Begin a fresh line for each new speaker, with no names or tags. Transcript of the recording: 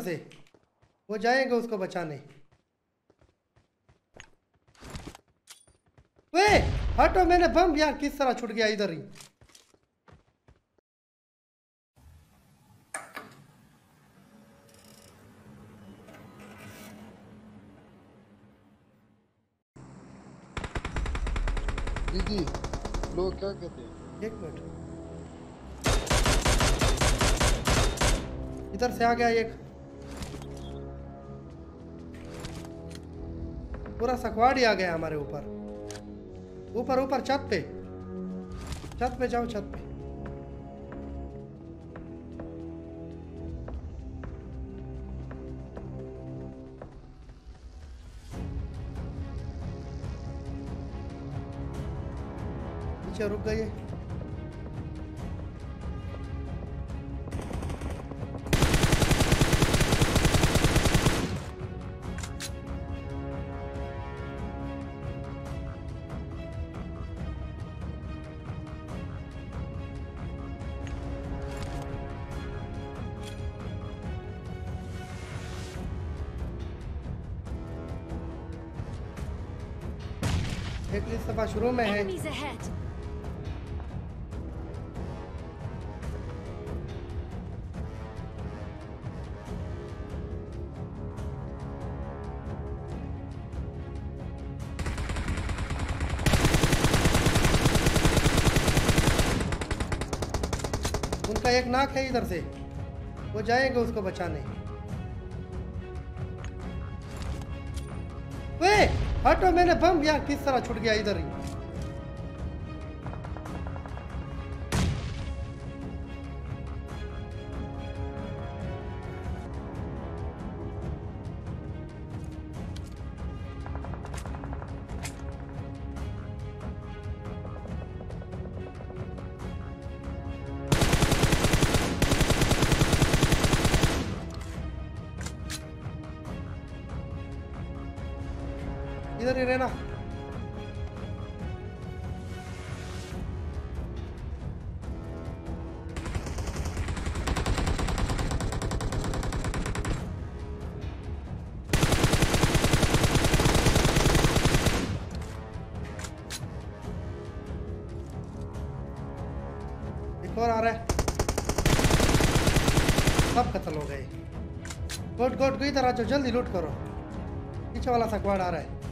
से, वो जाएंगे उसको बचाने। वे हटो, मैंने बम यार किस तरह छूट गया इधर ही।
दीदी लोग क्या कहते हैं?
एक मिनट, इधर से आ गया एक, पूरा सकवाड़ ही आ गया हमारे ऊपर। ऊपर ऊपर छत पे जाओ, छत पे। नीचे रुक गए। एक इस दफा शुरू में है।
Enemies ahead.
उनका एक नाक है इधर से, वो जाएंगे उसको बचाने। वे हटो, मैंने बम यार किस तरह छूट गया इधर ही। इधर ही रहना। एक और आ रहा है, सब खत्म हो गए। गोट गोट को इधर आ जाओ, जल्दी लूट करो। पीछे वाला सकवाड़ आ रहा है।